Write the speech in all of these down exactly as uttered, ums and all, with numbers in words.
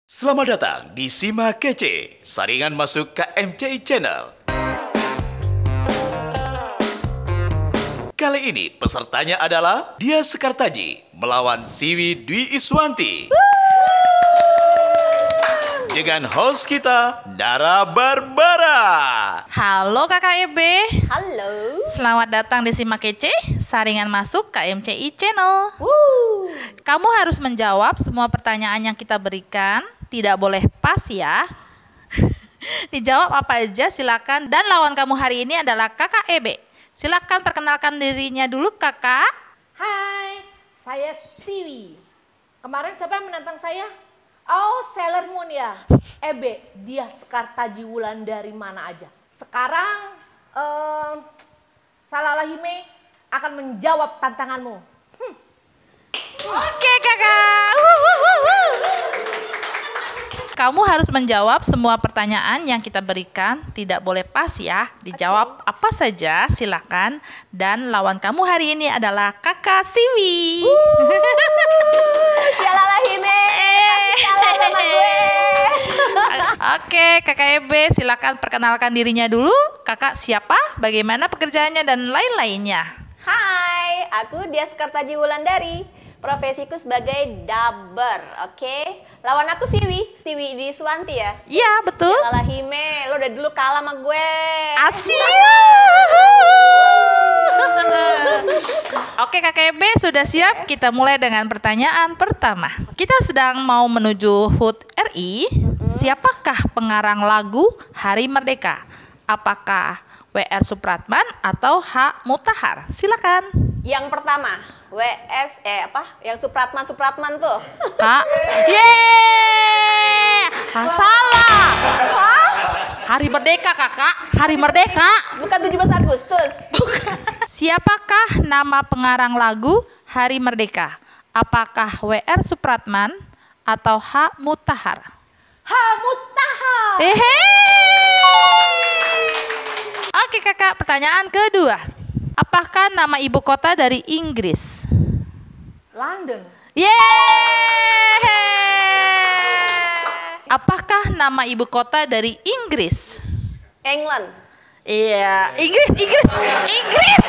Selamat datang di Simak Kece, saringan masuk K M C I Channel. Kali ini pesertanya adalah Dia Sekartaji melawan Siwi Dwi Iswanti. Dengan host kita, Dara Barbara. Halo Kakak E B. Halo. Selamat datang di Simak Kece, saringan masuk K M C I Channel. Woo. Kamu harus menjawab semua pertanyaan yang kita berikan. Tidak boleh pas ya. Dijawab apa aja silakan. Dan lawan kamu hari ini adalah Kakak E B. Silakan perkenalkan dirinya dulu Kakak. Hai, saya Siwi. Kemarin siapa yang menantang saya? Oh, Sailor Moon ya. E B, Dia Sekartaji Wulandari mana aja. Sekarang eh, Salalahime akan menjawab tantanganmu. Hmm. Oke Kakak. Kamu harus menjawab semua pertanyaan yang kita berikan. Tidak boleh pas ya. Dijawab okay. Apa saja silakan. Dan lawan kamu hari ini adalah Kakak Siwi. Salalahime. Salam sama gue. Oke Kakak E B silakan perkenalkan dirinya dulu. Kakak siapa, bagaimana pekerjaannya dan lain-lainnya. Hai, aku Dia Sekartaji Wulandari. Profesiku sebagai dubber, oke? Okay? Lawan aku Siwi, Siwi Dwi Iswanti ya? Iya, betul. Salalahime, lo udah dulu kalah sama gue. Asyik. Oke Kakak E B sudah siap? Kita mulai dengan pertanyaan pertama. Kita sedang mau menuju H U T R I. Siapakah pengarang lagu Hari Merdeka? Apakah W R Supratman atau H. Mutahar? Silakan. Yang pertama, W S eh apa? Yang Supratman Supratman tuh. Kak, yeay, salah. Hah? Hari Merdeka Kakak, Hari Merdeka. Bukan tujuh belas Agustus. Bukan. Siapakah nama pengarang lagu Hari Merdeka? Apakah W R Supratman atau H. Mutahar? H. Mutahar. Hehe. Oke Kakak, pertanyaan kedua. Apakah nama ibu kota dari Inggris? London. Yeay! Apakah nama ibu kota dari Inggris? England. Iya, Inggris, Inggris, Inggris.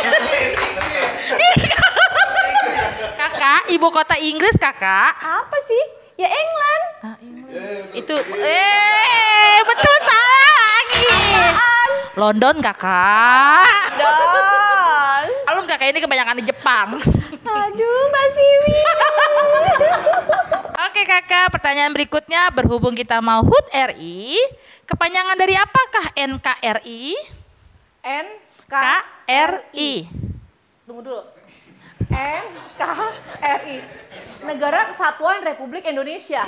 Kakak, ibu kota Inggris Kakak. Apa sih? Ya England. Ah, Itu, eh, betul salah lagi. London Kakak. Don. Kalau Kakak ini kebanyakan di Jepang. Aduh, Mbak Siwi. Oke Kakak, pertanyaan berikutnya berhubung kita mau H U T R I, kepanjangan dari apakah N K R I? N K R I. Tunggu dulu. N K R I. Negara Kesatuan Republik Indonesia.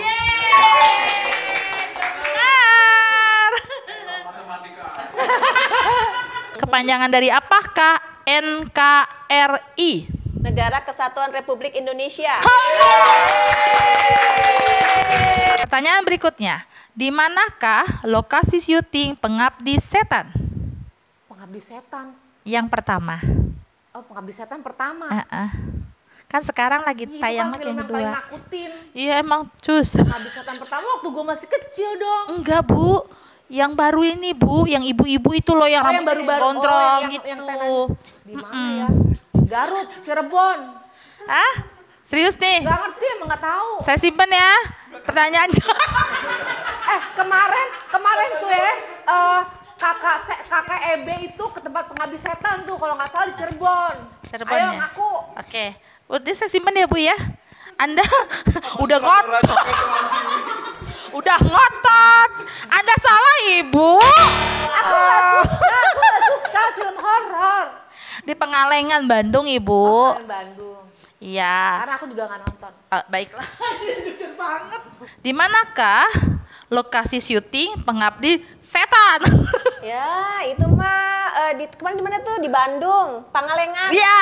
Benar. Kepanjangan dari apakah N K R I? Negara Kesatuan Republik Indonesia. Pertanyaan berikutnya, di manakah lokasi syuting Pengabdi Setan? Pengabdi Setan. Yang pertama. Oh, Pengabdi Setan pertama. Uh-uh. Kan sekarang lagi Itu tayang kan lagi yang film paling kedua. nakutin. Iya emang cus. Pengabdi Setan pertama waktu gue masih kecil dong. Enggak Bu, yang baru ini Bu, yang ibu-ibu itu loh yang Oh, yang rambutnya baru-baru. gondrong Oh, yang- gitu. yang tenan. Di mana ya? Garut, Cirebon. Hah? Serius nih? Gak ngerti emang gak tahu. Saya simpen ya pertanyaan. Eh kemarin, kemarin tuh ya, eh, kakak se- kakak E B itu ke tempat Pengabdi Setan tuh kalau nggak salah di Cirebon. Cirebon Ayo ya? ngaku. Oke, udah saya simpen ya Bu ya. Anda udah ngotot. Udah ngotot. Anda salah Ibu. Aku gak suka, aku gak suka film horor. Di Pengalengan Bandung Ibu. Film Bandung. Iya. Karena aku juga nggak nonton. Uh, baiklah. Jujur banget. Di manakah lokasi syuting Pengabdi Setan? Ya, itu mah eh, di kemarin di mana tuh? Di Bandung, Pangalengan. Ya,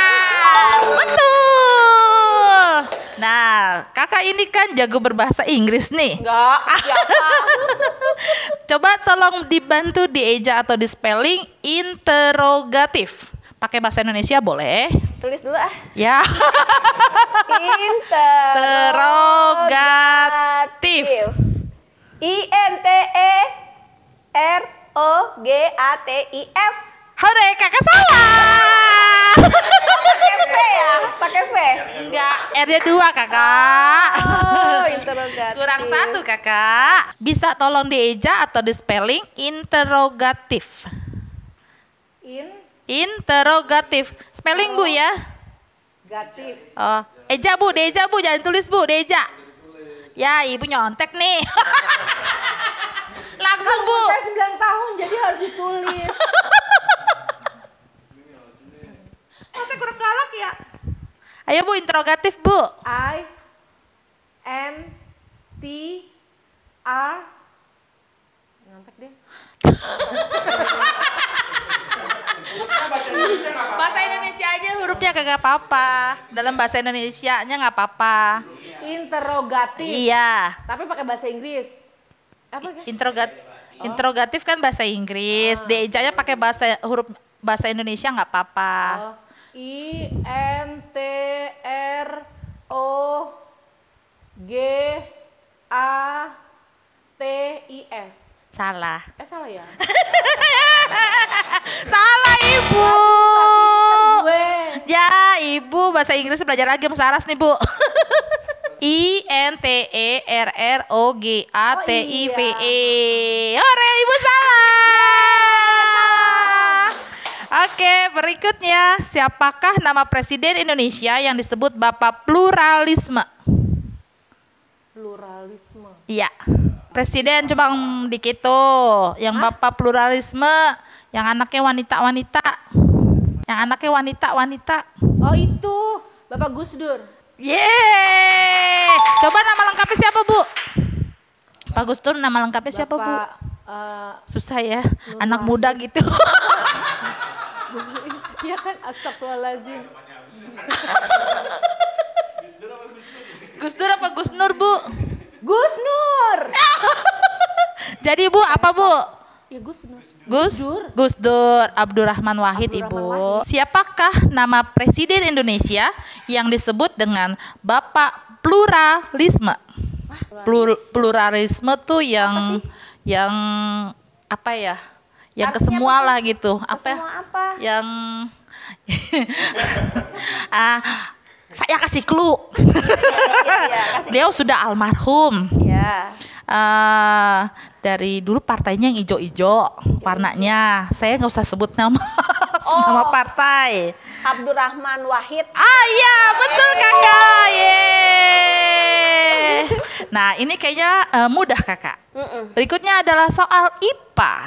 betul. Nah, Kakak ini kan jago berbahasa Inggris nih. Enggak, siapa? Coba tolong dibantu dieja atau di spelling interrogatif. Pakai bahasa Indonesia boleh. Tulis dulu ah. Ya. Interrogatif. I N T E R O G A T I F. Hore, kakak salah. Pakai V ya? Pakai V? Enggak, R-nya dua kakak. Oh, interrogatif. Kurang satu kakak. Bisa tolong dieja atau di spelling interrogatif. In, Interrogatif. Spelling bu ya. gatif. Oh, eja bu, deja bu, jangan tulis bu, deja. Ya, ibu nyontek nih. Langsung bu. Saya sembilan tahun jadi harus ditulis. Masa kurang galak ya? Ayo bu, interrogatif bu. I N T R Nyontek deh. Bahasa Indonesia aja hurufnya kagak apa-apa. Dalam bahasa Indonesianya nggak apa-apa. Interrogatif. Iya. Tapi pakai bahasa Inggris. Apa kan? Interrogat interrogatif kan bahasa Inggris. D-nya pakai bahasa huruf bahasa Indonesia nggak apa-apa. Oh, I N T R O G A T I F. Salah. Eh salah ya? Salah ibu. Gue. Ya ibu bahasa Inggris belajar lagi sama Saras nih bu. I N T E R R O G A T I V E. Hore, ibu salah. Oke, berikutnya siapakah nama presiden Indonesia yang disebut Bapak Pluralisme? Pluralisme. Iya. Presiden cuma dikit tuh, yang Bapak Pluralisme, yang anaknya wanita-wanita. Yang anaknya wanita-wanita. Oh itu Bapak Gus Dur. Yeay. Coba nama lengkapnya siapa bu? Pak Gus Dur nama lengkapnya siapa bu? Bapak, eh, Susah ya, anak muda gitu. Iya kan, astagfirullahaladzim. Gus Dur apa Gus Nur bu? Gus Nur. Jadi bu apa bu? Ya Gus Nur. Gus Dur. Gus Dur Abdurrahman Wahid Abdurrahman ibu. Wahid. Siapakah nama presiden Indonesia yang disebut dengan Bapak Pluralisme? Plur- pluralisme tuh yang yang apa ya? Yang Artinya kesemua apa lah gitu. Apa ya? Semua apa? Yang ah saya kasih clue. Iya, kasih. Beliau sudah almarhum. Ya. Eh, dari dulu partainya yang ijo-ijo warnanya. Saya nggak usah sebut nama Oh. nama partai. Abdurrahman Wahid. Ah iya betul kakak. Yeay. Nah ini kayaknya eh, mudah kakak. Mm-mm. Berikutnya adalah soal I P A.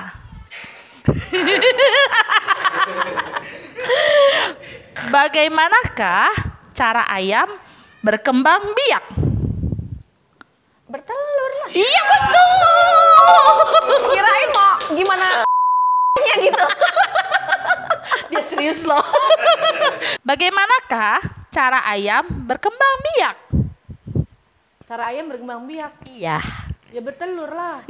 Bagaimanakah cara ayam berkembang biak? Bertelur lah. Iya betul. Kirain mau gimana nya gitu. Dia serius loh. Bagaimanakah cara ayam berkembang biak? Cara ayam berkembang biak. Iya. Ya bertelur lah.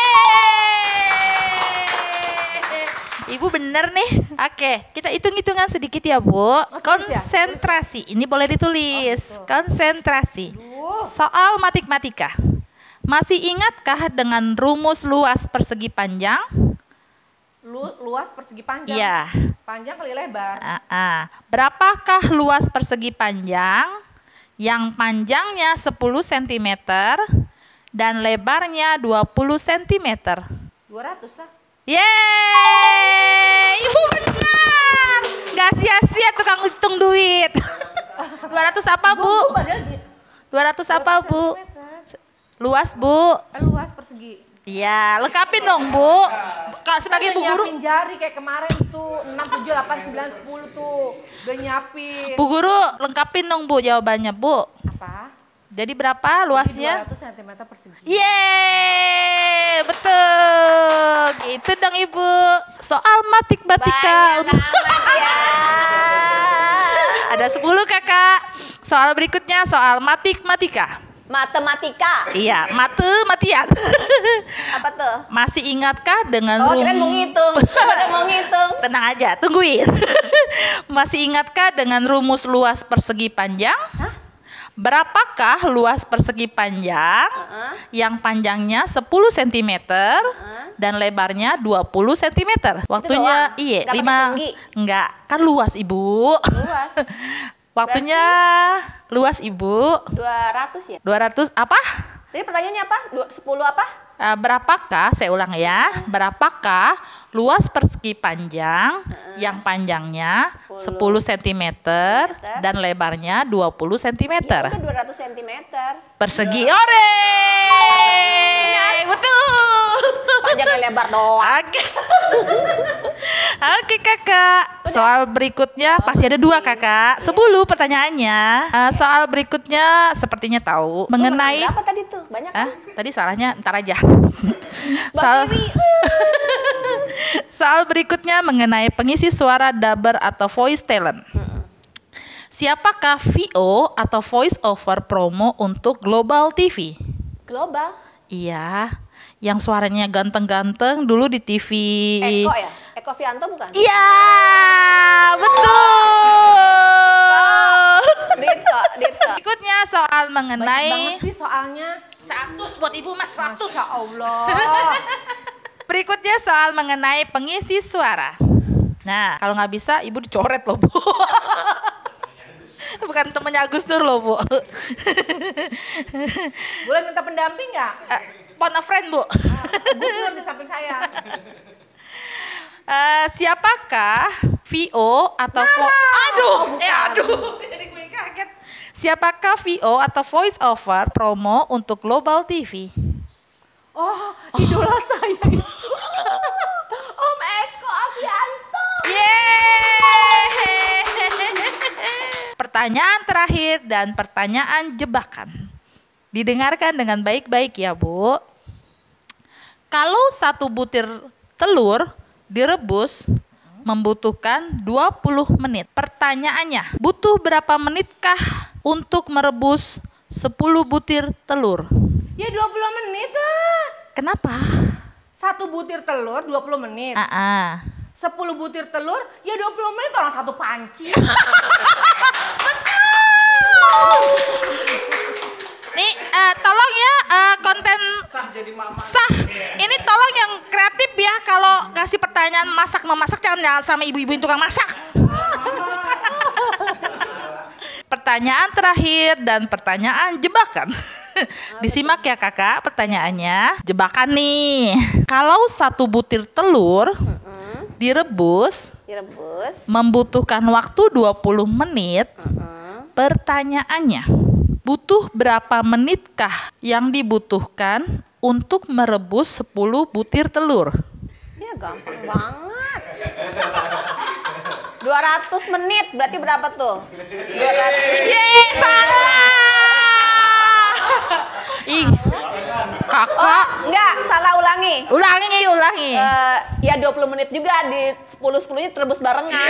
Yeay. Ibu bener nih. Oke, kita hitung-hitungan sedikit ya Bu. tulis ya? Konsentrasi. Ini boleh ditulis. Konsentrasi. Soal matematika. Masih ingatkah dengan rumus luas persegi panjang? Lu, luas persegi panjang. Iya. Panjang kali lebar. Ah, ah. Berapakah luas persegi panjang yang panjangnya sepuluh sentimeter dan lebarnya dua puluh sentimeter? dua ratus ah. Yeay, ibu benar. Gak sia-sia tukang hitung duit. dua ratus apa bu? Gua padahal di dua ratus apa bu? sentimeter. Luas bu? Eh, luas persegi. Iya, lengkapin dong bu. Kalau sebagai bu Udah guru, nyiapin jari kayak kemarin tuh enam, tujuh, delapan, sembilan, sepuluh tuh. Udah nyiapin. bu guru lengkapin dong bu jawabannya bu. Apa? Jadi berapa luasnya? dua ratus sentimeter persegi. Yeay, betul. Gitu dong ibu. Soal matematika. Banyak amat ya. Ada sepuluh kakak. Soal berikutnya soal matematika. Matematika. Iya, matematian. Apa tuh? Masih ingatkah dengan Oh, rum- kirain mau ngitung. Udah mau ngitung. Tenang aja, tungguin. Masih ingatkah dengan rumus luas persegi panjang? Hah? Berapakah luas persegi panjang Uh-uh. yang panjangnya sepuluh sentimeter dan lebarnya dua puluh sentimeter? Waktunya doang? iya Nggak pakai lima tinggi? enggak kan luas Ibu. Luas. Waktunya luas Ibu. dua ratus ya? dua ratus apa? Jadi pertanyaannya apa? Dua, sepuluh apa? Eh, berapakah, saya ulang ya, berapakah luas persegi panjang yang panjangnya sepuluh sentimeter dan lebarnya dua puluh Ya sentimeter? udah dua ratus sentimeter. Persegi, ore! Betul. Panjangnya lebar doang. Oke. Oke kakak, soal berikutnya pasti ada dua kakak, sepuluh pertanyaannya. Eh, soal berikutnya sepertinya tahu mengenai. Berapa tadi tuh? Banyak Ah, kan? tadi salahnya ntar aja. Bang soal, Dewi. soal berikutnya mengenai pengisi suara dubber atau voice talent. Siapakah V O atau voice over promo untuk Global T V? Global. Iya, yang suaranya ganteng-ganteng dulu di T V. Eko ya? Eko Fianto bukan? Iya, betul. Dito, Dito. Berikutnya soal Banyak mengenai banget sih soalnya. seratus buat Ibu Mas, seratus. Masya Allah. Berikutnya soal mengenai pengisi suara. Nah, kalau nggak bisa, Ibu dicoret loh, Bu. Bukan temennya Agus Nur loh, Bu. Boleh minta pendamping nggak? Eh, phone a friend, Bu. Gus Nur di samping saya. Eh, siapakah V O atau vo- aduh, eh aduh, jadi gue kaget. Siapakah V O atau voice over promo untuk Global T V? Oh, idola saya itu. Om Eko Avianto. Yeay. Pertanyaan terakhir dan pertanyaan jebakan. Didengarkan dengan baik-baik ya, Bu. Kalau satu butir telur direbus membutuhkan dua puluh menit. Pertanyaannya, butuh berapa menitkah untuk merebus sepuluh butir telur? Ya dua puluh menit lah. Kenapa? Satu butir telur dua puluh menit. Ah, ah. sepuluh butir telur ya dua puluh menit orang satu panci. Nih, eh, tolong ya eh, konten sah. Ini tolong yang kreatif ya, kalau ngasih pertanyaan masak memasak jangan jangan sama ibu-ibu yang tukang masak. Pertanyaan terakhir dan pertanyaan jebakan. Disimak ya kakak pertanyaannya. Jebakan nih. Kalau satu butir telur direbus Direbus. membutuhkan waktu dua puluh menit. Pertanyaannya, butuh berapa menitkah yang dibutuhkan untuk merebus sepuluh butir telur? Ya gampang banget. dua ratus menit berarti berapa tuh? dua ratus. Yeay, salah. Ih, kakak. Enggak, salah ulangi. Ulangi, ulangi. Eh, ya dua puluh menit juga di sepuluh sepuluh-nya terebus barengan.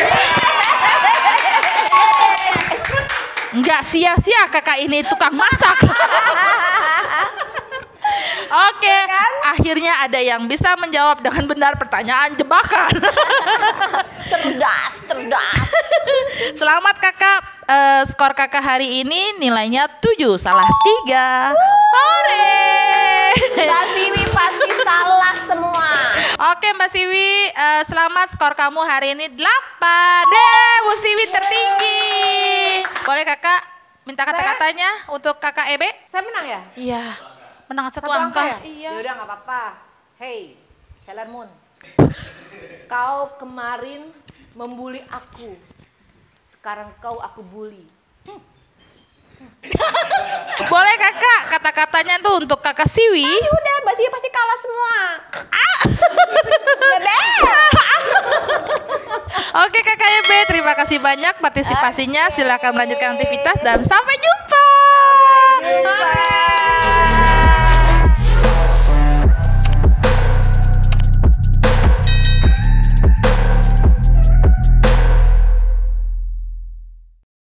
Enggak sia-sia kakak ini tukang masak. Oke, akhirnya ada yang bisa menjawab dengan benar pertanyaan jebakan. Cerdas, cerdas. Selamat kakak, eh, skor kakak hari ini nilainya tujuh, salah tiga. Ore. Mbak Siwi pasti salah semua. Oke Mbak Siwi, eh, selamat skor kamu hari ini delapan. Deh, Bu Siwi tertinggi. Boleh kakak minta kata-katanya untuk kakak Ebe? Saya menang ya? Iya, menang satu, Satu angka angka. ya? Iya. Yaudah nggak apa-apa. Hey, Sailor Moon. Kau kemarin membuli aku. Sekarang kau aku bully. Boleh kakak, kata-katanya tuh untuk kakak Siwi. Ya udah, Mbak Siwi pasti kalah semua. Ya deh. Oke kakak Ebe, terima kasih banyak partisipasinya. Silakan melanjutkan aktivitas dan sampai jumpa.